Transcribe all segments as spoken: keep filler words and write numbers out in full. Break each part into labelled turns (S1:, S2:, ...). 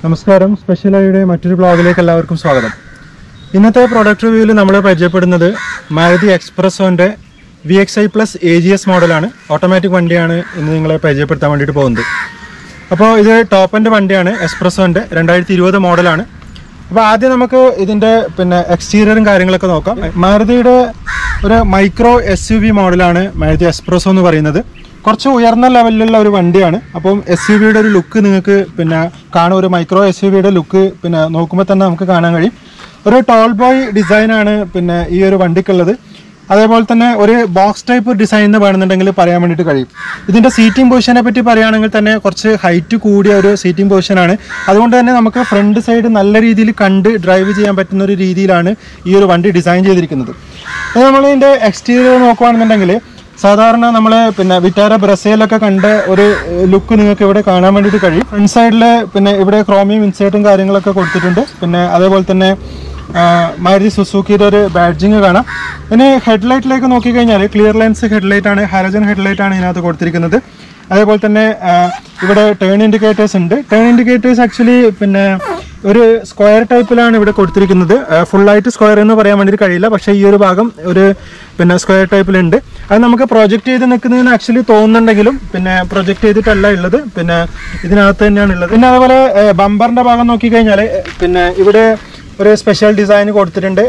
S1: നമസ്കാരം, സ്പെഷ്യലായുടെ മറ്റൊരു വ്ളോഗിലേക്ക് എല്ലാവർക്കും സ്വാഗതം. ഇന്നത്തെ പ്രോഡക്റ്റ് റിവ്യൂവിൽ നമ്മൾ പരിചയപ്പെടുന്നത് മാരുതി എക്സ്പ്രസോൻ്റെ V X I plus A G S മോഡലാണ്. ഓട്ടോമാറ്റിക് വണ്ടിയാണ് ഇന്ന് നിങ്ങളെ പരിചയപ്പെടുത്താൻ വേണ്ടിയിട്ട് പോകുന്നത്. അപ്പോൾ ഇത് ടോപ്പ് എൻഡ് വണ്ടിയാണ്, എക്സ്പ്രസോൻ്റെ രണ്ടായിരത്തി ഇരുപത് മോഡലാണ്. അപ്പോൾ ആദ്യം നമുക്ക് ഇതിൻ്റെ പിന്നെ എക്സ്റ്റീരിയറും കാര്യങ്ങളൊക്കെ നോക്കാം. മാരുതിയുടെ ഒരു മൈക്രോ എസ് യു വി മോഡലാണ് മാരുതി എക്സ്പ്രസോ എന്ന് പറയുന്നത്. കുറച്ച് ഉയർന്ന ലെവലിലുള്ള ഒരു വണ്ടിയാണ്. അപ്പം എസ് യു വിയുടെ ഒരു ലുക്ക് നിങ്ങൾക്ക് പിന്നെ കാണും. ഒരു മൈക്രോ എസ് യു വിയുടെ ലുക്ക് പിന്നെ നോക്കുമ്പോൾ തന്നെ നമുക്ക് കാണാൻ കഴിയും. ഒരു ടോൾ ബോയ് ഡിസൈനാണ് പിന്നെ ഈ ഒരു വണ്ടിക്കുള്ളത്. അതേപോലെ തന്നെ ഒരു ബോക്സ് ടൈപ്പ് ഡിസൈൻ എന്ന് വേണമെന്നുണ്ടെങ്കിൽ പറയാൻ വേണ്ടിയിട്ട് കഴിയും. ഇതിൻ്റെ സീറ്റിംഗ് പൊസിഷനെ പറ്റി പറയുകയാണെങ്കിൽ തന്നെ കുറച്ച് ഹൈറ്റ് കൂടിയ ഒരു സീറ്റിംഗ് പൊസിഷനാണ്. അതുകൊണ്ട് തന്നെ നമുക്ക് ഫ്രണ്ട് സൈഡ് നല്ല രീതിയിൽ കണ്ട് ഡ്രൈവ് ചെയ്യാൻ പറ്റുന്ന ഒരു രീതിയിലാണ് ഈ ഒരു വണ്ടി ഡിസൈൻ ചെയ്തിരിക്കുന്നത്. നമ്മൾ ഇതിൻ്റെ എക്സ്റ്റീരിയർ നോക്കുകയാണെന്നുണ്ടെങ്കിൽ സാധാരണ നമ്മൾ പിന്നെ വിറ്റാര ബ്രസയിലൊക്കെ കണ്ട ഒരു ലുക്ക് നിങ്ങൾക്ക് ഇവിടെ കാണാൻ വേണ്ടിയിട്ട് കഴിയും. ഫ്രണ്ട് സൈഡിൽ പിന്നെ ഇവിടെ ക്രോമിയം ഇൻസേർട്ടും കാര്യങ്ങളൊക്കെ കൊടുത്തിട്ടുണ്ട്. പിന്നെ അതേപോലെ തന്നെ മാരുതി സുസുക്കിയുടെ ഒരു ബാഡ്ജിങ് കാണാം. ഇനി ഹെഡ്ലൈറ്റിലേക്ക് നോക്കിക്കഴിഞ്ഞാൽ ക്ലിയർ ലെൻസ് ഹെഡ്ലൈറ്റാണ്, ഹാലജൻ ഹെഡ്ലൈറ്റാണ് ഇതിനകത്ത് കൊടുത്തിരിക്കുന്നത്. അതേപോലെ തന്നെ ഇവിടെ ടേൺ ഇൻഡിക്കേറ്റേഴ്സ് ഉണ്ട്. ടേൺ ഇൻഡിക്കേറ്റേഴ്സ് ആക്ച്വലി പിന്നെ ഒരു സ്ക്വയർ ടൈപ്പിലാണ് ഇവിടെ കൊടുത്തിരിക്കുന്നത്. ഫുള്ളായിട്ട് സ്ക്വയർ എന്ന് പറയാൻ വേണ്ടിയിട്ട് കഴിയില്ല, പക്ഷേ ഈ ഒരു ഭാഗം ഒരു പിന്നെ സ്ക്വയർ ടൈപ്പിലുണ്ട്. അത് നമുക്ക് പ്രൊജക്റ്റ് ചെയ്ത് നിൽക്കുന്നതിന് ആക്ച്വലി തോന്നുന്നുണ്ടെങ്കിലും പിന്നെ പ്രൊജക്റ്റ് ചെയ്തിട്ടല്ല ഉള്ളത്, പിന്നെ ഇതിനകത്ത് തന്നെയാണ് ഉള്ളത്. പിന്നെ അതേപോലെ ബമ്പറിൻ്റെ ഭാഗം നോക്കിക്കഴിഞ്ഞാൽ പിന്നെ ഇവിടെ ഒരു സ്പെഷ്യൽ ഡിസൈൻ കൊടുത്തിട്ടുണ്ട്.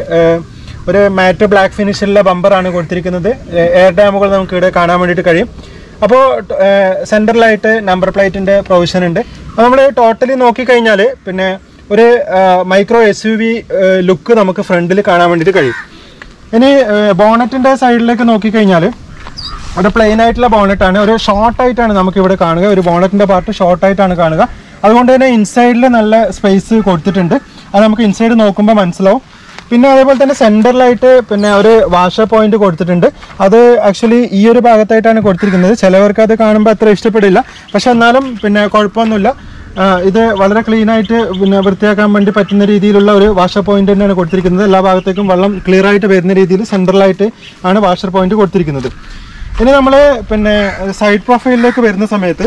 S1: ഒരു മാറ്റ് ബ്ലാക്ക് ഫിനിഷിലുള്ള ബമ്പറാണ് കൊടുത്തിരിക്കുന്നത്. എയർ ഡാമുകൾ നമുക്ക് ഇവിടെ കാണാൻ വേണ്ടിയിട്ട് കഴിയും. അപ്പോൾ സെൻറ്ററിലായിട്ട് നമ്പർ പ്ലേറ്റിൻ്റെ പ്രൊവിഷൻ ഉണ്ട്. അപ്പോൾ നമ്മൾ ടോട്ടലി നോക്കിക്കഴിഞ്ഞാൽ പിന്നെ ഒരു micro S U V look നമുക്ക് ഫ്രണ്ടിൽ കാണാൻ വേണ്ടിയിട്ട് കഴിയും. ഇനി ബോണറ്റിൻ്റെ സൈഡിലേക്ക് നോക്കിക്കഴിഞ്ഞാൽ അവിടെ പ്ലെയിൻ ആയിട്ടുള്ള ബോണറ്റാണ്. ഒരു ഷോർട്ടായിട്ടാണ് നമുക്കിവിടെ കാണുക. ഒരു ബോണറ്റിൻ്റെ പാർട്ട് ഷോർട്ടായിട്ടാണ് കാണുക. അതുകൊണ്ട് തന്നെ ഇൻസൈഡിൽ നല്ല സ്പേസ് കൊടുത്തിട്ടുണ്ട്. അത് നമുക്ക് ഇൻസൈഡ് നോക്കുമ്പോൾ മനസ്സിലാവും. പിന്നെ അതേപോലെ തന്നെ സെൻറ്ററിലായിട്ട് പിന്നെ ഒരു വാഷർ പോയിന്റ് കൊടുത്തിട്ടുണ്ട്. അത് ആക്ച്വലി ഈ ഒരു ഭാഗത്തായിട്ടാണ് കൊടുത്തിരിക്കുന്നത്. ചിലവർക്ക് അത് കാണുമ്പോൾ അത്ര ഇഷ്ടപ്പെടില്ല, പക്ഷെ എന്നാലും പിന്നെ കുഴപ്പമൊന്നുമില്ല. ഇത് വളരെ ക്ലീനായിട്ട് പിന്നെ വൃത്തിയാക്കാൻ വേണ്ടി പറ്റുന്ന രീതിയിലുള്ള ഒരു വാഷർ പോയിന്റ് തന്നെയാണ് കൊടുത്തിരിക്കുന്നത്. എല്ലാ ഭാഗത്തേക്കും വെള്ളം ക്ലിയർ ആയിട്ട് വരുന്ന രീതിയിൽ സെൻട്രലായിട്ട് ആണ് വാഷർ പോയിന്റ് കൊടുത്തിരിക്കുന്നത്. ഇനി നമ്മൾ പിന്നെ സൈഡ് പ്രൊഫൈലിലേക്ക് വരുന്ന സമയത്ത്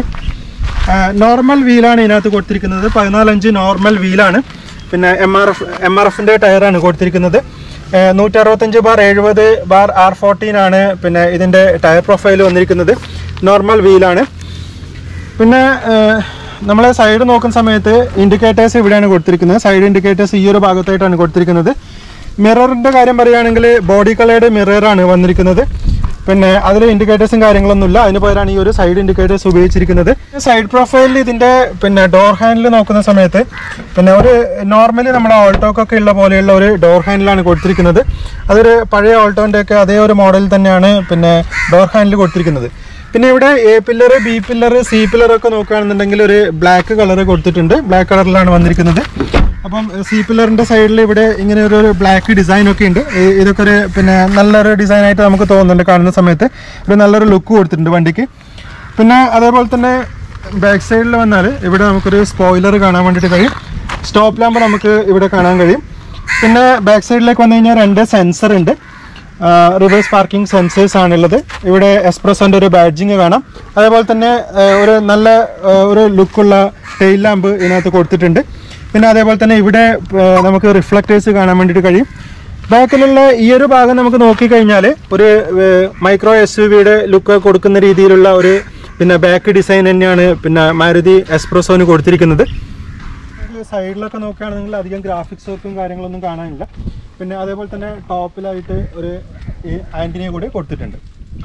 S1: നോർമൽ വീലാണ് ഇതിനകത്ത് കൊടുത്തിരിക്കുന്നത്. പതിനാലഞ്ച് നോർമൽ വീലാണ്. പിന്നെ M R F M R എഫിൻ്റെ ടയറാണ് കൊടുത്തിരിക്കുന്നത്. നൂറ്റി അറുപത്തഞ്ച് ബാർ എഴുപത് ബാർ ആർ ഫോർട്ടീൻ ആണ് പിന്നെ ഇതിൻ്റെ ടയർ പ്രൊഫൈൽ വന്നിരിക്കുന്നത്. നോർമൽ വീലാണ്. പിന്നെ നമ്മൾ സൈഡ് നോക്കുന്ന സമയത്ത് ഇൻഡിക്കേറ്റേഴ്സ് ഇവിടെയാണ് കൊടുത്തിരിക്കുന്നത്. സൈഡ് ഇൻഡിക്കേറ്റേഴ്സ് ഈ ഒരു ഭാഗത്തായിട്ടാണ് കൊടുത്തിരിക്കുന്നത്. മിററിൻ്റെ കാര്യം പറയുകയാണെങ്കിൽ ബോഡി കളേർഡ് മിററാണ് വന്നിരിക്കുന്നത്. പിന്നെ അതിൽ ഇൻഡിക്കേറ്റേഴ്സും കാര്യങ്ങളൊന്നുമില്ല. അതിന് പകരമാണ് ഈ ഒരു സൈഡ് ഇൻഡിക്കേറ്റേഴ്സ് ഉപയോഗിച്ചിരിക്കുന്നത്. സൈഡ് പ്രൊഫൈലിൽ ഇതിൻ്റെ പിന്നെ ഡോർ ഹാൻഡിൽ നോക്കുന്ന സമയത്ത് പിന്നെ ഒരു നോർമലി നമ്മുടെ ഓൾട്ടോക്കൊക്കെ ഉള്ള പോലെയുള്ള ഒരു ഡോർ ഹാൻഡിലാണ് കൊടുത്തിരിക്കുന്നത്. അതൊരു പഴയ ഓൾട്ടോൻ്റെ ഒക്കെ അതേ ഒരു മോഡലിൽ തന്നെയാണ് പിന്നെ ഡോർ ഹാൻഡിൽ കൊടുത്തിരിക്കുന്നത്. പിന്നെ ഇവിടെ A pillar, B pillar, C പില്ലറൊക്കെ നോക്കുകയാണെന്നുണ്ടെങ്കിൽ ഒരു ബ്ലാക്ക് കളർ കൊടുത്തിട്ടുണ്ട്. ബ്ലാക്ക് കളറിലാണ് വന്നിരിക്കുന്നത്. അപ്പം സി പില്ലറിൻ്റെ സൈഡിൽ ഇവിടെ ഇങ്ങനെ ഒരു ബ്ലാക്ക് ഡിസൈനൊക്കെ ഉണ്ട്. ഇതൊക്കെ ഒരു പിന്നെ നല്ലൊരു ഡിസൈനായിട്ട് നമുക്ക് തോന്നുന്നുണ്ട് കാണുന്ന സമയത്ത്. ഒരു നല്ലൊരു ലുക്ക് കൊടുത്തിട്ടുണ്ട് വണ്ടിക്ക്. പിന്നെ അതേപോലെ തന്നെ ബാക്ക് സൈഡിൽ വന്നാൽ ഇവിടെ നമുക്കൊരു സ്പോയിലർ കാണാൻ വേണ്ടിയിട്ട് കഴിയും. സ്റ്റോപ്പ് ലാമ്പ് നമുക്ക് ഇവിടെ കാണാൻ കഴിയും. പിന്നെ ബാക്ക് സൈഡിലേക്ക് വന്നു കഴിഞ്ഞാൽ രണ്ട് സെൻസർ ഉണ്ട്. റിവേഴ്സ് പാർക്കിംഗ് സെൻസേഴ്സ് ആണുള്ളത്. ഇവിടെ എക്സ്പ്രസോൻ്റെ ഒരു ബാഡ്ജിങ് കാണാം. അതേപോലെ തന്നെ ഒരു നല്ല ഒരു ലുക്കുള്ള ടെയിൽ ലാമ്പ് ഇതിനകത്ത് കൊടുത്തിട്ടുണ്ട്. പിന്നെ അതേപോലെ തന്നെ ഇവിടെ നമുക്ക് റിഫ്ലക്റ്റേഴ്സ് കാണാൻ വേണ്ടിയിട്ട് കഴിയും. ബാക്കിലുള്ള ഈ ഒരു ഭാഗം നമുക്ക് നോക്കിക്കഴിഞ്ഞാൽ ഒരു മൈക്രോ എസ് യു വിയുടെ ലുക്ക് കൊടുക്കുന്ന രീതിയിലുള്ള ഒരു പിന്നെ ബാക്ക് ഡിസൈൻ തന്നെയാണ് പിന്നെ മാരുതി എക്സ്പ്രസോന് കൊടുത്തിരിക്കുന്നത്. സൈഡിലൊക്കെ നോക്കുകയാണെങ്കിൽ അധികം ഗ്രാഫിക്സ് വർക്കും കാര്യങ്ങളൊന്നും കാണാനില്ല. പിന്നെ അതേപോലെ തന്നെ ടോപ്പിലായിട്ട് ഒരു ആൻറ്റിന കൂടി കൊടുത്തിട്ടുണ്ട്.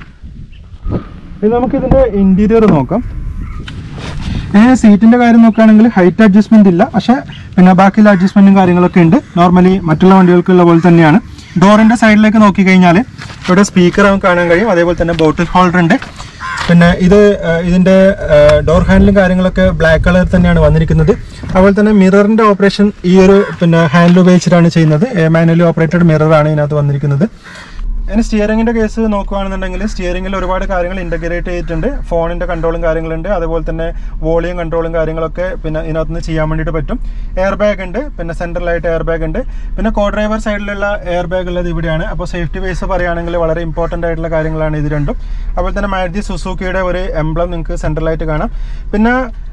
S1: ഇനി നമുക്കിതിൻ്റെ ഇൻറ്റീരിയർ നോക്കാം. ഏഹ് സീറ്റിൻ്റെ കാര്യം നോക്കുകയാണെങ്കിൽ ഹൈറ്റ് അഡ്ജസ്റ്റ്മെൻറ്റ് ഇല്ല, പക്ഷേ പിന്നെ ബാക്കിയുള്ള അഡ്ജസ്റ്റ്മെൻറ്റും കാര്യങ്ങളൊക്കെ ഉണ്ട്. നോർമലി മറ്റുള്ള വണ്ടികൾക്കുള്ള പോലെ തന്നെയാണ്. ഡോറിൻ്റെ സൈഡിലേക്ക് നോക്കിക്കഴിഞ്ഞാൽ ഇവിടെ സ്പീക്കർ നമുക്ക് കാണാൻ കഴിയും. അതേപോലെ തന്നെ ബോട്ടിൽ ഹോൾഡർ ഉണ്ട്. പിന്നെ ഇത് ഇതിൻ്റെ ഡോർ ഹാൻഡിലും കാര്യങ്ങളൊക്കെ ബ്ലാക്ക് കളർ തന്നെയാണ് വന്നിരിക്കുന്നത്. അതുപോലെ തന്നെ മിററിൻ്റെ ഓപ്പറേഷൻ ഈ ഒരു പിന്നെ ഹാൻഡിൽ ഉപയോഗിച്ചിട്ടാണ് ചെയ്യുന്നത്. മാനുവലി ഓപ്പറേറ്റഡ് മിററാണ് ഇതിനകത്ത് വന്നിരിക്കുന്നത്. ഇനി സ്റ്റിയറിംഗിൻ്റെ കേസ് നോക്കുകയാണെന്നുണ്ടെങ്കിൽ സ്റ്റിയറിംഗിൽ ഒരുപാട് കാര്യങ്ങൾ ഇൻ്റഗ്രേറ്റ് ചെയ്തിട്ടുണ്ട്. ഫോണിൻ്റെ കൺട്രോളും കാര്യങ്ങളുണ്ട്. അതുപോലെ തന്നെ വോളിയം കൺട്രോളും കാര്യങ്ങളൊക്കെ പിന്നെ ഇതിനകത്ത് നിന്ന് ചെയ്യാൻ വേണ്ടിയിട്ട് പറ്റും. എയർ ബാഗ് ഉണ്ട്. പിന്നെ സെൻട്രലായിട്ട് എയർ ബാഗ് ഉണ്ട്. പിന്നെ കോ ഡ്രൈവർ സൈഡിലുള്ള എയർ ബാഗ് ഉള്ളത് ഇവിടെയാണ്. അപ്പോൾ സേഫ്റ്റി ബേസ് പറയുകയാണെങ്കിൽ വളരെ ഇമ്പോർട്ടൻ്റ് ആയിട്ടുള്ള കാര്യങ്ങളാണ് ഇത് രണ്ടും. അതുപോലെ തന്നെ മാരുതി സുസുക്കിയുടെ ഒരു എംബ്ലം നിങ്ങൾക്ക് സെൻട്രലായിട്ട് കാണാം. പിന്നെ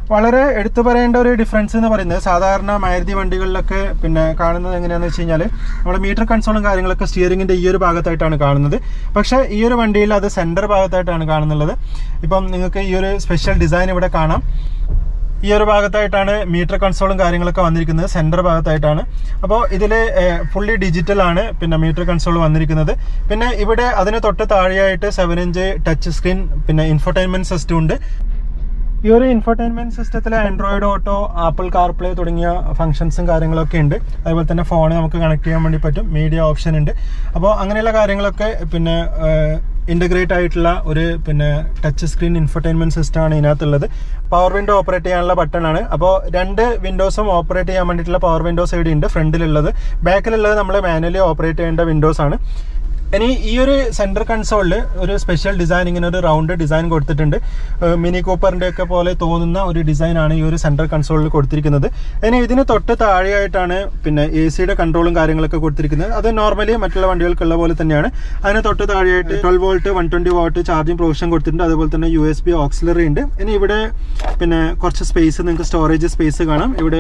S1: വളരെ എടുത്തു പറയേണ്ട ഒരു ഡിഫറൻസ് എന്ന് പറയുന്നത് സാധാരണ മാരുതി വണ്ടികളിലൊക്കെ പിന്നെ കാണുന്നത് എങ്ങനെയാണെന്ന് വെച്ച് കഴിഞ്ഞാൽ നമ്മുടെ മീറ്റർ കൺസോളും കാര്യങ്ങളൊക്കെ സ്റ്റിയറിംഗിൻ്റെ ഈ ഒരു ഭാഗത്തായിട്ടാണ് കാണുന്നത്. പക്ഷേ ഈ ഒരു വണ്ടിയിൽ അത് സെൻറ്റർ ഭാഗത്തായിട്ടാണ് കാണുന്നുള്ളത്. ഇപ്പം നിങ്ങൾക്ക് ഈ ഒരു സ്പെഷ്യൽ ഡിസൈൻ ഇവിടെ കാണാം. ഈ ഒരു ഭാഗത്തായിട്ടാണ് മീറ്റർ കൺസോളും കാര്യങ്ങളൊക്കെ വന്നിരിക്കുന്നത്, സെൻറ്റർ ഭാഗത്തായിട്ടാണ്. അപ്പോൾ ഇതിൽ ഫുള്ളി ഡിജിറ്റലാണ് പിന്നെ മീറ്റർ കൺസോൾ വന്നിരിക്കുന്നത്. പിന്നെ ഇവിടെ അതിന് തൊട്ട് താഴെയായിട്ട് സെവൻ ഇഞ്ച് ടച്ച് സ്ക്രീൻ പിന്നെ ഇൻഫോർടൈൻമെൻറ്റ് സിസ്റ്റം ഉണ്ട്. ഈ ഒരു ഇൻഫോർടൈൻമെൻറ്റ് സിസ്റ്റത്തിൽ ആൻഡ്രോയിഡ് ഓട്ടോ, ആപ്പിൾ കാർപ്ലേ തുടങ്ങിയ ഫംഗ്ഷൻസും കാര്യങ്ങളൊക്കെ ഉണ്ട്. അതുപോലെ തന്നെ ഫോൺ നമുക്ക് കണക്ട് ചെയ്യാൻ വേണ്ടി പറ്റും, മീഡിയ ഓപ്ഷൻ ഉണ്ട്. അപ്പോൾ അങ്ങനെയുള്ള കാര്യങ്ങളൊക്കെ പിന്നെ ഇൻ്റഗ്രേറ്റ് ആയിട്ടുള്ള ഒരു പിന്നെ ടച്ച് സ്ക്രീൻ ഇൻഫോർടൈൻമെൻറ്റ് സിസ്റ്റമാണ് ഇതിനകത്തുള്ളത്. പവർ വിൻഡോ ഓപ്പറേറ്റ് ചെയ്യാനുള്ള ബട്ടണാണ്. അപ്പോൾ രണ്ട് വിൻഡോസും ഓപ്പറേറ്റ് ചെയ്യാൻ വേണ്ടിയിട്ടുള്ള പവർ വിൻഡോസ് ഇവിടെ ഉണ്ട്. ഫ്രണ്ടിലുള്ളത്, ബാക്കിലുള്ളത് നമ്മൾ മാനുവലി ഓപ്പറേറ്റ് ചെയ്യേണ്ട വിൻഡോസ് ആണ്. ഇനി ഈ ഒരു സെൻറ്റർ കൺസോളിൽ ഒരു സ്പെഷ്യൽ ഡിസൈൻ, ഇങ്ങനെ ഒരു റൗണ്ട് ഡിസൈൻ കൊടുത്തിട്ടുണ്ട്. മിനി കൂപ്പറിൻ്റെ ഒക്കെ പോലെ തോന്നുന്ന ഒരു ഡിസൈനാണ് ഈ ഒരു സെൻറ്റർ കൺസോളിൽ കൊടുത്തിരിക്കുന്നത്. ഇനി ഇതിന് തൊട്ട് താഴെയായിട്ടാണ് പിന്നെ എ സിയുടെ കൺട്രോളും കാര്യങ്ങളൊക്കെ കൊടുത്തിരിക്കുന്നത്. അത് നോർമലി മറ്റുള്ള വണ്ടികൾക്കുള്ള പോലെ തന്നെയാണ്. അതിന് തൊട്ട് താഴെയായിട്ട് twelve volt one twenty watt charging provision കൊടുത്തിട്ടുണ്ട്. അതുപോലെ തന്നെ യു എസ് ബി ഓക്സിലറി ഉണ്ട്. ഇനി ഇവിടെ പിന്നെ കുറച്ച് സ്പേസ്, നിങ്ങൾക്ക് സ്റ്റോറേജ് സ്പേസ് കാണാം. ഇവിടെ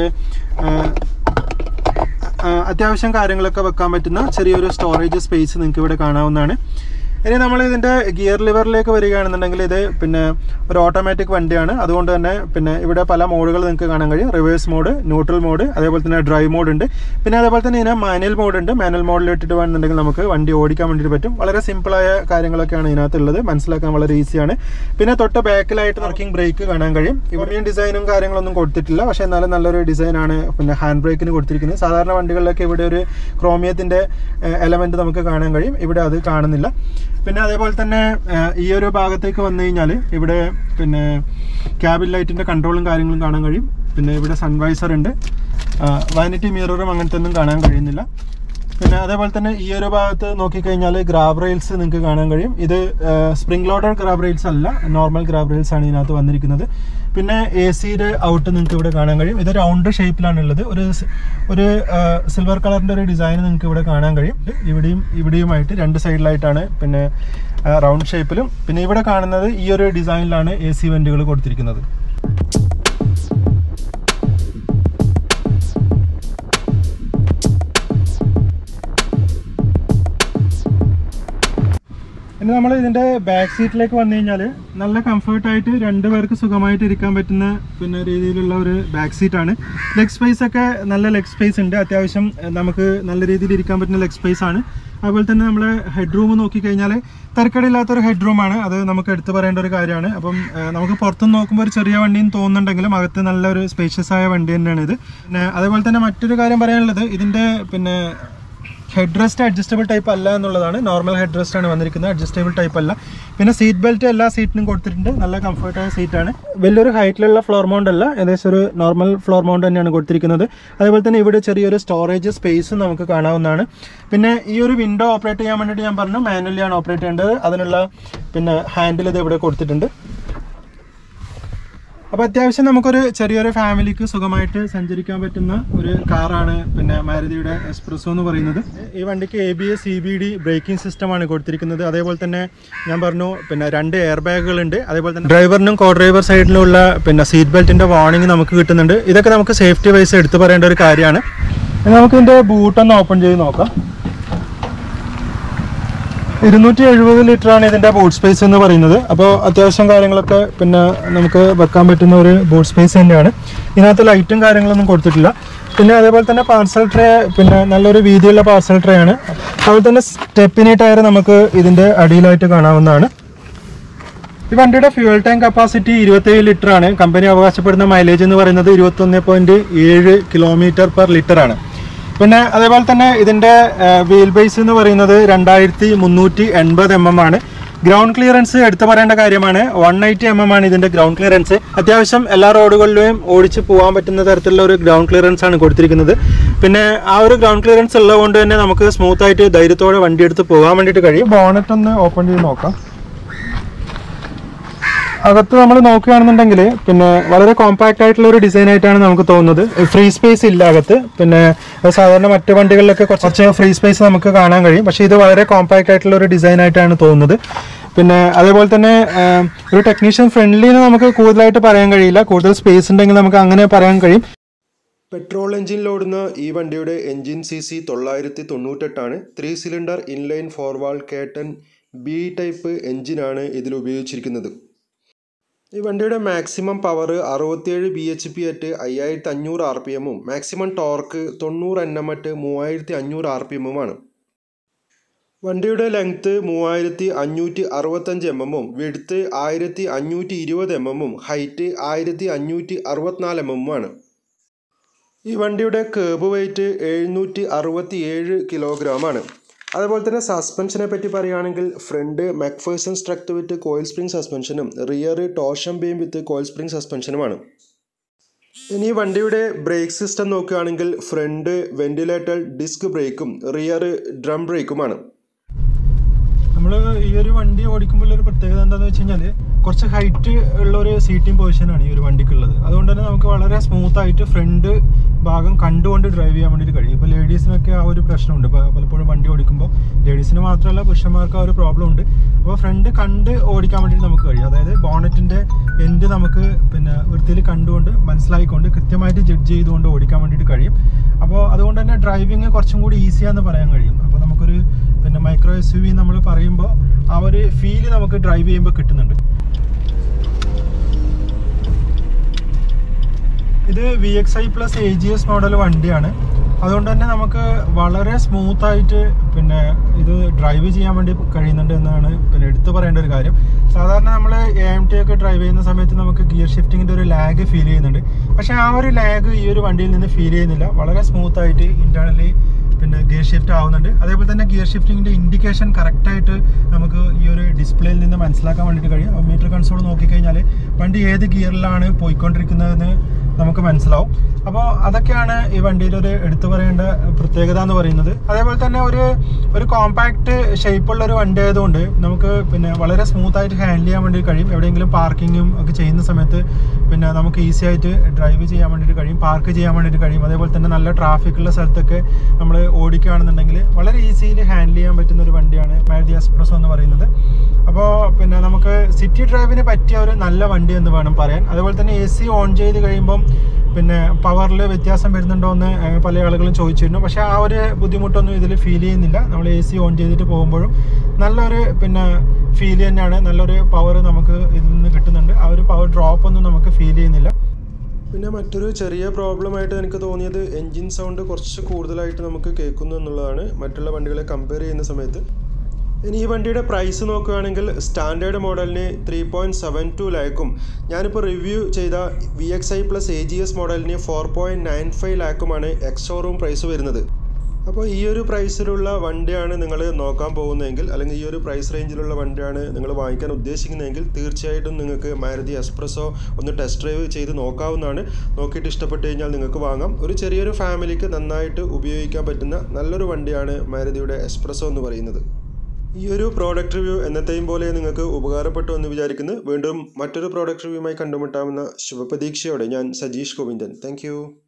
S1: അത്യാവശ്യം കാര്യങ്ങളൊക്കെ വെക്കാൻ പറ്റുന്ന ചെറിയൊരു സ്റ്റോറേജ് സ്പേസ് നിങ്ങൾക്ക് ഇവിടെ കാണാവുന്നതാണ്. ഇനി നമ്മൾ ഇതിൻ്റെ ഗിയർ ലിവറിലേക്ക് വരികയാണെന്നുണ്ടെങ്കിൽ ഇത് പിന്നെ ഒരു ഓട്ടോമാറ്റിക് വണ്ടിയാണ്. അതുകൊണ്ട് തന്നെ പിന്നെ ഇവിടെ പല മോഡുകൾ നിങ്ങൾക്ക് കാണാൻ കഴിയും. റിവേഴ്സ് മോഡ്, ന്യൂട്രൽ മോഡ്, അതേപോലെ തന്നെ ഡ്രൈവ് മോഡ് ഉണ്ട്. പിന്നെ അതേപോലെ തന്നെ ഇതിന് മാനുവൽ മോഡ് ഉണ്ട്. മാനുവൽ മോഡിൽ ഇട്ടിട്ട് വേണമെന്നുണ്ടെങ്കിൽ നമുക്ക് വണ്ടി ഓടിക്കാൻ വേണ്ടിയിട്ട് പറ്റും. വളരെ സിമ്പിളായ കാര്യങ്ങളൊക്കെയാണ് ഇതിനകത്തുള്ളത്, മനസ്സിലാക്കാൻ വളരെ ഈസിയാണ്. പിന്നെ തൊട്ട് ബാക്കിലായിട്ട് വർക്കിംഗ് ബ്രേക്ക് കാണാൻ കഴിയും. ഇവിടെയും ഡിസൈനും കാര്യങ്ങളൊന്നും കൊടുത്തിട്ടില്ല, പക്ഷേ എന്നാലും നല്ലൊരു ഡിസൈനാണ് പിന്നെ ഹാൻഡ് ബ്രേക്കിന് കൊടുത്തിരിക്കുന്നത്. സാധാരണ വണ്ടികളിലൊക്കെ ഇവിടെ ഒരു ക്രോമിയത്തിൻ്റെ എലമെൻറ്റ് നമുക്ക് കാണാൻ കഴിയും, ഇവിടെ അത് കാണുന്നില്ല. പിന്നെ അതേപോലെ തന്നെ ഈ ഒരു ഭാഗത്തേക്ക് വന്നു കഴിഞ്ഞാൽ ഇവിടെ പിന്നെ ക്യാബിൻ ലൈറ്റിൻ്റെ കൺട്രോളും കാര്യങ്ങളും കാണാൻ കഴിയും. പിന്നെ ഇവിടെ സൺവൈസർ ഉണ്ട്. വാനിറ്റി മിററും അങ്ങനത്തെ ഒന്നും കാണാൻ കഴിയുന്നില്ല. പിന്നെ അതേപോലെ തന്നെ ഈ ഒരു ഭാഗത്ത് നോക്കിക്കഴിഞ്ഞാൽ ഗ്രാബ് റെയിൽസ് നിങ്ങൾക്ക് കാണാൻ കഴിയും. ഇത് സ്പ്രിംഗ് ലോഡഡ് ഗ്രാബ് റെയിൽസ് അല്ല, നോർമൽ ഗ്രാബ് റെയിൽസ് ആണ് ഇതിനകത്ത് വന്നിരിക്കുന്നത്. പിന്നെ എ സിയുടെ ഔട്ട് നിങ്ങൾക്ക് ഇവിടെ കാണാൻ കഴിയും. ഇത് റൗണ്ട് ഷേപ്പിലാണ് ഉള്ളത്. ഒരു ഒരു സിൽവർ കളറിൻ്റെ ഒരു ഡിസൈൻ നിങ്ങൾക്ക് ഇവിടെ കാണാൻ കഴിയും. ഇവിടെയും ഇവിടെയുമായിട്ട് രണ്ട് സൈഡിലായിട്ടാണ് പിന്നെ റൗണ്ട് ഷേപ്പിലും. പിന്നെ ഇവിടെ കാണുന്നത് ഈ ഒരു ഡിസൈനിലാണ് എ സി വെന്റുകൾ കൊടുത്തിരിക്കുന്നത്. ഇനി നമ്മൾ ഇതിൻ്റെ ബാക്ക് സീറ്റിലേക്ക് വന്നു കഴിഞ്ഞാൽ നല്ല കംഫർട്ടായിട്ട് രണ്ട് പേർക്ക് സുഖമായിട്ട് ഇരിക്കാൻ പറ്റുന്ന പിന്നെ രീതിയിലുള്ള ഒരു ബാക്ക് സീറ്റാണ്. ലെഗ് സ്പേസ് ഒക്കെ നല്ല ലെഗ് സ്പേസ് ഉണ്ട്. അത്യാവശ്യം നമുക്ക് നല്ല രീതിയിൽ ഇരിക്കാൻ പറ്റുന്ന ലെഗ് സ്പേസ് ആണ്. അതുപോലെ തന്നെ നമ്മൾ ഹെഡ് റൂം നോക്കിക്കഴിഞ്ഞാൽ തരക്കേടില്ലാത്തൊരു ഹെഡ് റൂമാണ്. അത് നമുക്ക് എടുത്തു പറയേണ്ട ഒരു കാര്യമാണ്. അപ്പം നമുക്ക് പുറത്തുനിന്ന് നോക്കുമ്പോൾ ഒരു ചെറിയ വണ്ടിയും തോന്നുന്നുണ്ടെങ്കിലും അകത്ത് നല്ലൊരു സ്പേഷ്യസ് ആയ വണ്ടി തന്നെയാണ് ഇത്. പിന്നെ അതേപോലെ തന്നെ മറ്റൊരു കാര്യം പറയാനുള്ളത്, ഇതിൻ്റെ പിന്നെ ഹെഡ് റെസ്റ്റ് അഡ്ജസ്റ്റബിൾ ടൈപ്പ് അല്ല എന്നുള്ളതാണ്. നോർമൽ ഹെഡ് റെസ്റ്റ് ആണ് വന്നിരിക്കുന്നത്, അഡ്ജസ്റ്റബിൾ ടൈപ്പ് അല്ല. പിന്നെ സീറ്റ് ബെൽറ്റ് എല്ലാ സീറ്റിനും കൊടുത്തിട്ടുണ്ട്. നല്ല കംഫർട്ടായ സീറ്റാണ്. വലിയൊരു ഹൈറ്റിലുള്ള ഫ്ലോർ മൗണ്ട് അല്ല, ഏകദേശം ഒരു നോർമൽ ഫ്ലോർ മൗണ്ട് തന്നെയാണ് കൊടുത്തിരിക്കുന്നത്. അതേപോലെ തന്നെ ഇവിടെ ചെറിയൊരു സ്റ്റോറേജ് സ്പേസ് നമുക്ക് കാണാവുന്നതാണ്. പിന്നെ ഈ ഒരു വിൻഡോ ഓപ്പറേറ്റ് ചെയ്യാൻ വേണ്ടിയിട്ട് ഞാൻ പറഞ്ഞു മാനുവലിയാണ് ഓപ്പറേറ്റ് ചെയ്യേണ്ടത്. അതിനുള്ള പിന്നെ ഹാൻഡിൽ ഇത് ഇവിടെ കൊടുത്തിട്ടുണ്ട്. അപ്പോൾ അത്യാവശ്യം നമുക്കൊരു ചെറിയൊരു ഫാമിലിക്ക് സുഖമായിട്ട് സഞ്ചരിക്കാൻ പറ്റുന്ന ഒരു കാറാണ് പിന്നെ മാരുതിയുടെ എസ്പ്രസോ എന്ന് പറയുന്നത്. ഈ വണ്ടിക്ക് A B S C B D braking സിസ്റ്റമാണ് കൊടുത്തിരിക്കുന്നത്. അതേപോലെ തന്നെ ഞാൻ പറഞ്ഞു പിന്നെ രണ്ട് എയർ ബാഗുകളുണ്ട്. അതേപോലെ തന്നെ ഡ്രൈവറിനും കോ ഡ്രൈവർ സൈഡിലുള്ള പിന്നെ സീറ്റ് ബെൽറ്റിൻ്റെ വാർണിംഗ് നമുക്ക് കിട്ടുന്നുണ്ട്. ഇതൊക്കെ നമുക്ക് സേഫ്റ്റി വൈസ് എടുത്തു പറയേണ്ട ഒരു കാര്യമാണ്. നമുക്കിതിൻ്റെ ബൂട്ടൊന്ന് ഓപ്പൺ ചെയ്ത് നോക്കാം. ഇരുന്നൂറ്റി എഴുപത് ലിറ്ററാണ് ഇതിൻ്റെ ബൂട്ട് സ്പേസ് എന്ന് പറയുന്നത്. അപ്പോൾ അത്യാവശ്യം കാര്യങ്ങളൊക്കെ പിന്നെ നമുക്ക് വെക്കാൻ പറ്റുന്ന ഒരു ബൂട്ട് സ്പേസ് തന്നെയാണ്. ഇതിനകത്ത് ലൈറ്റും കാര്യങ്ങളൊന്നും കൊടുത്തിട്ടില്ല. പിന്നെ അതേപോലെ തന്നെ പാർസൽ ട്രേ പിന്നെ നല്ലൊരു വീതിയുള്ള പാർസൽ ട്രേ ആണ്. അതുപോലെ തന്നെ സ്റ്റെപ്പിനി ടയർ നമുക്ക് ഇതിൻ്റെ അടിയിലായിട്ട് കാണാവുന്നതാണ്. ഈ വണ്ടിയുടെ ഫ്യൂൽ ടാങ്ക് കപ്പാസിറ്റി ഇരുപത്തേഴ് ലിറ്റർ ആണ്. കമ്പനി അവകാശപ്പെടുന്ന മൈലേജ് എന്ന് പറയുന്നത് ഇരുപത്തൊന്ന് പോയിന്റ് ഏഴ് കിലോമീറ്റർ പെർ ലിറ്റർ ആണ്. പിന്നെ അതേപോലെ തന്നെ ഇതിൻ്റെ വീൽ ബേസ് എന്ന് പറയുന്നത് രണ്ടായിരത്തി മുന്നൂറ്റി എൺപത് എം എം ആണ്. ഗ്രൗണ്ട് ക്ലിയറൻസ് എടുത്തു പറയേണ്ട കാര്യമാണ്. വൺ എയ്റ്റി എം എം ആണ് ഇതിൻ്റെ ഗ്രൗണ്ട് ക്ലിയറൻസ്. അത്യാവശ്യം എല്ലാ റോഡുകളിലും ഓടിച്ച് പോകാൻ പറ്റുന്ന തരത്തിലുള്ള ഒരു ഗ്രൗണ്ട് ക്ലിയറൻസ് ആണ് കൊടുത്തിരിക്കുന്നത്. പിന്നെ ആ ഒരു ഗ്രൗണ്ട് ക്ലിയറൻസ് ഉള്ളതുകൊണ്ട് തന്നെ നമുക്ക് സ്മൂത്ത് ആയിട്ട് ധൈര്യത്തോടെ വണ്ടി എടുത്ത് പോകാൻ വേണ്ടിയിട്ട് കഴിയും. ബോണറ്റ് ഒന്ന് ഓപ്പൺ ചെയ്ത് നോക്കാം. അകത്ത് നമ്മൾ നോക്കുകയാണെന്നുണ്ടെങ്കിൽ പിന്നെ വളരെ കോമ്പാക്റ്റ് ആയിട്ടുള്ള ഒരു ഡിസൈൻ ആയിട്ടാണ് നമുക്ക് തോന്നുന്നത്. ഫ്രീ സ്പേസ് ഇല്ല അകത്ത്. പിന്നെ സാധാരണ മറ്റു വണ്ടികളിലൊക്കെ കുറച്ച് ഫ്രീ സ്പേസ് നമുക്ക് കാണാൻ കഴിയും. പക്ഷേ ഇത് വളരെ കോമ്പാക്റ്റ് ആയിട്ടുള്ള ഒരു ഡിസൈൻ ആയിട്ടാണ് തോന്നുന്നത്. പിന്നെ അതേപോലെ തന്നെ ഒരു ടെക്നീഷ്യൻ ഫ്രണ്ട്ലി എന്ന് നമുക്ക് കൂടുതലായിട്ട് പറയാൻ കഴിയില്ല. കൂടുതൽ സ്പേസ് ഉണ്ടെങ്കിൽ നമുക്ക് അങ്ങനെ പറയാൻ കഴിയും.
S2: പെട്രോൾ എഞ്ചിനിലോടുന്ന ഈ വണ്ടിയുടെ എൻജിൻ സി സി തൊള്ളായിരത്തി തൊണ്ണൂറ്റെട്ടാണ്. Three cylinder inline four valve K ten B type എഞ്ചിനാണ് ഇതിൽ ഉപയോഗിച്ചിരിക്കുന്നത്. ഈ വണ്ടിയുടെ മാക്സിമം പവർ അറുപത്തിയേഴ് ബി എച്ച് പി അറ്റ് അയ്യായിരത്തി അഞ്ഞൂറ് ആർ പി എമ്മും മാക്സിമം ടോർക്ക് തൊണ്ണൂറ് എൻ എം അറ്റ് മൂവായിരത്തി അഞ്ഞൂറ് ആർ പി എമ്മുമാണ്. വണ്ടിയുടെ ലെങ്ത്ത് മൂവായിരത്തി അഞ്ഞൂറ്റി അറുപത്തഞ്ച് എം എമ്മും വിഡ്ത്ത് ആയിരത്തി അഞ്ഞൂറ്റി ഇരുപത് എം എമ്മും ഹൈറ്റ് ആയിരത്തി അഞ്ഞൂറ്റി അറുപത്തിനാല് എം എമ്മുമാണ്. ഈ വണ്ടിയുടെ കേബ് വെയ്റ്റ് എഴുന്നൂറ്റി അറുപത്തി ഏഴ് കിലോഗ്രാമാണ്. അതുപോലെ തന്നെ സസ്പെൻഷനെ പറ്റി പറയുകയാണെങ്കിൽ front McPherson strut with coil spring സസ്പെൻഷനും rear torsion beam with coil spring സസ്പെൻഷനുമാണ്. ഇനി വണ്ടിയുടെ ബ്രേക്ക് സിസ്റ്റം നോക്കുകയാണെങ്കിൽ ഫ്രണ്ട് വെന്റിലേറ്റഡ് ഡിസ്ക് ബ്രേക്കും റിയർ ഡ്രം ബ്രേക്കുമാണ്.
S1: നമ്മൾ ഈ ഒരു വണ്ടി ഓടിക്കുമ്പോൾ ഒരു പ്രത്യേകത എന്താണെന്ന് വെച്ച് കഴിഞ്ഞാൽ കുറച്ച് ഹൈറ്റ് ഉള്ള ഒരു സീറ്റിംഗ് പൊസിഷനാണ് ഈ ഒരു വണ്ടിക്കുള്ളത്. അതുകൊണ്ട് തന്നെ നമുക്ക് വളരെ സ്മൂത്ത് ആയിട്ട് ഫ്രണ്ട് ഭാഗം കണ്ടുകൊണ്ട് ഡ്രൈവ് ചെയ്യാൻ വേണ്ടിയിട്ട് കഴിയും. ഇപ്പോൾ ലേഡീസിനൊക്കെ ആ ഒരു പ്രശ്നമുണ്ട്. ഇപ്പോൾ പലപ്പോഴും വണ്ടി ഓടിക്കുമ്പോൾ ലേഡീസിന് മാത്രമല്ല പുരുഷന്മാർക്ക് ആ ഒരു പ്രോബ്ലം ഉണ്ട്. അപ്പോൾ ഫ്രണ്ട് കണ്ട് ഓടിക്കാൻ വേണ്ടിയിട്ട് നമുക്ക് കഴിയും. അതായത് ബോണറ്റിൻ്റെ എൻഡ് നമുക്ക് പിന്നെ വൃത്തിയിൽ കണ്ടുകൊണ്ട് മനസ്സിലായിക്കൊണ്ട് കൃത്യമായിട്ട് ജഡ്ജ് ചെയ്തുകൊണ്ട് ഓടിക്കാൻ വേണ്ടിയിട്ട് കഴിയും. അപ്പോൾ അതുകൊണ്ട് തന്നെ ഡ്രൈവിങ് കുറച്ചും കൂടി ഈസിയാന്ന് പറയാൻ കഴിയും. അപ്പോൾ നമുക്കൊരു പിന്നെ മൈക്രോ എസ് യു വി നമ്മൾ പറയുമ്പോൾ ആ ഒരു ഫീല് നമുക്ക് ഡ്രൈവ് ചെയ്യുമ്പോൾ കിട്ടുന്നുണ്ട്. ഇത് V X I plus A G S model വണ്ടിയാണ്. അതുകൊണ്ട് തന്നെ നമുക്ക് വളരെ സ്മൂത്തായിട്ട് പിന്നെ ഇത് ഡ്രൈവ് ചെയ്യാൻ വേണ്ടി കഴിയുന്നുണ്ട് എന്നാണ് പിന്നെ എടുത്തു പറയേണ്ട ഒരു കാര്യം. സാധാരണ നമ്മൾ എ എം ടി ഒക്കെ ഡ്രൈവ് ചെയ്യുന്ന സമയത്ത് നമുക്ക് ഗിയർ ഷിഫ്റ്റിങ്ങിൻ്റെ ഒരു ലാഗ് ഫീൽ ചെയ്യുന്നുണ്ട്. പക്ഷേ ആ ഒരു ലാഗ് ഈ ഒരു വണ്ടിയിൽ നിന്ന് ഫീൽ ചെയ്യുന്നില്ല. വളരെ സ്മൂത്തായിട്ട് ഇൻറ്റേർണലി പിന്നെ ഗിയർ ഷിഫ്റ്റ് ആവുന്നുണ്ട്. അതേപോലെ തന്നെ ഗിയർ ഷിഫ്റ്റിങ്ങിൻ്റെ ഇൻഡിക്കേഷൻ കറക്റ്റായിട്ട് നമുക്ക് ഈ ഒരു ഡിസ്പ്ലേയിൽ നിന്ന് മനസ്സിലാക്കാൻ വേണ്ടിയിട്ട് കഴിയും. മീറ്റർ കൺസോൾ നോക്കിക്കഴിഞ്ഞാൽ വണ്ടി ഏത് ഗിയറിലാണ് പോയിക്കൊണ്ടിരിക്കുന്നതെന്ന് നമുക്ക് മനസ്സിലാവും. അപ്പോൾ അതൊക്കെയാണ് ഈ വണ്ടിയിലൊരു എടുത്തു പറയേണ്ട പ്രത്യേകത എന്ന് പറയുന്നത്. അതേപോലെ തന്നെ ഒരു ഒരു കോമ്പാക്ട് ഷേപ്പുള്ള ഒരു വണ്ടി ആയതുകൊണ്ട് നമുക്ക് പിന്നെ വളരെ സ്മൂത്തായിട്ട് ഹാൻഡിൽ ചെയ്യാൻ വേണ്ടി കഴിയും. എവിടെയെങ്കിലും പാർക്കിങ്ങും ഒക്കെ ചെയ്യുന്ന സമയത്ത് പിന്നെ നമുക്ക് ഈസി ആയിട്ട് ഡ്രൈവ് ചെയ്യാൻ വേണ്ടിയിട്ട് കഴിയും, പാർക്ക് ചെയ്യാൻ വേണ്ടിയിട്ട് കഴിയും. അതേപോലെ തന്നെ നല്ല ട്രാഫിക്കുള്ള സ്ഥലത്തൊക്കെ നമ്മൾ ഓടിക്കുകയാണെന്നുണ്ടെങ്കിൽ വളരെ ഈസിയിൽ ഹാൻഡിൽ ചെയ്യാൻ പറ്റുന്ന ഒരു വണ്ടിയാണ് മാരുതി എസ്-presso എന്ന് പറയുന്നത്. അപ്പോൾ പിന്നെ നമുക്ക് സിറ്റി ഡ്രൈവിന് പറ്റിയ ഒരു നല്ല വണ്ടി എന്ന് വേണം പറയാൻ. അതുപോലെ തന്നെ എ സി ഓൺ ചെയ്ത് കഴിയുമ്പം പിന്നെ പവറിൽ വ്യത്യാസം വരുന്നുണ്ടോ എന്ന് പല ആളുകളും ചോദിച്ചിരുന്നു. പക്ഷേ ആ ഒരു ബുദ്ധിമുട്ടൊന്നും ഇതിൽ ഫീൽ ചെയ്യുന്നില്ല. നമ്മൾ എ സി ഓൺ ചെയ്തിട്ട് പോകുമ്പോഴും നല്ലൊരു പിന്നെ ഫീൽ തന്നെയാണ്, നല്ലൊരു പവർ നമുക്ക് ഇതിൽ നിന്ന് കിട്ടുന്നുണ്ട്. ആ ഒരു പവർ ഡ്രോപ്പ് ഒന്നും നമുക്ക് ഫീൽ ചെയ്യുന്നില്ല.
S2: പിന്നെ മറ്റൊരു ചെറിയ പ്രോബ്ലമായിട്ട് എനിക്ക് തോന്നിയത് എൻജിൻ സൗണ്ട് കുറച്ച് കൂടുതലായിട്ട് നമുക്ക് കേൾക്കുന്നു എന്നുള്ളതാണ് മറ്റുള്ള വണ്ടികളെ കമ്പയർ ചെയ്യുന്ന സമയത്ത്. ഇനി ഈ വണ്ടിയുടെ പ്രൈസ് നോക്കുകയാണെങ്കിൽ സ്റ്റാൻഡേർഡ് മോഡലിന് ത്രീ പോയിൻറ്റ് സെവൻ ടു ലാക്കും ഞാനിപ്പോൾ റിവ്യൂ ചെയ്ത V X I plus A G S മോഡലിന് ഫോർ പോയിൻറ്റ് നയൻ ഫൈവ് ലാക്കുമാണ് എക്സ് ഷോറൂം പ്രൈസ് വരുന്നത്. അപ്പോൾ ഈ ഒരു പ്രൈസിലുള്ള വണ്ടിയാണ് നിങ്ങൾ നോക്കാൻ പോകുന്നതെങ്കിൽ, അല്ലെങ്കിൽ ഈ ഒരു പ്രൈസ് റേഞ്ചിലുള്ള വണ്ടിയാണ് നിങ്ങൾ വാങ്ങിക്കാൻ ഉദ്ദേശിക്കുന്നതെങ്കിൽ തീർച്ചയായിട്ടും നിങ്ങൾക്ക് മാരുതി എസ്-presso ഒന്ന് ടെസ്റ്റ് ഡ്രൈവ് ചെയ്ത് നോക്കാവുന്നതാണ്. നോക്കിയിട്ട് ഇഷ്ടപ്പെട്ട് കഴിഞ്ഞാൽ നിങ്ങൾക്ക് വാങ്ങാം. ഒരു ചെറിയൊരു ഫാമിലിക്ക് നന്നായിട്ട് ഉപയോഗിക്കാൻ പറ്റുന്ന നല്ലൊരു വണ്ടിയാണ് മാരുതിയുടെ എസ്-presso എന്ന് പറയുന്നത്. ഈ ഒരു പ്രോഡക്റ്റ് റിവ്യൂ എന്നത്തെയും പോലെ നിങ്ങൾക്ക് ഉപകാരപ്പെട്ടു എന്ന് വിചാരിക്കുന്നു. വീണ്ടും മറ്റൊരു പ്രോഡക്റ്റ് റിവ്യൂമായി കണ്ടുമുട്ടാമെന്ന ശുഭപ്രതീക്ഷയോടെ ഞാൻ സജീഷ് ഗോവിന്ദൻ. താങ്ക്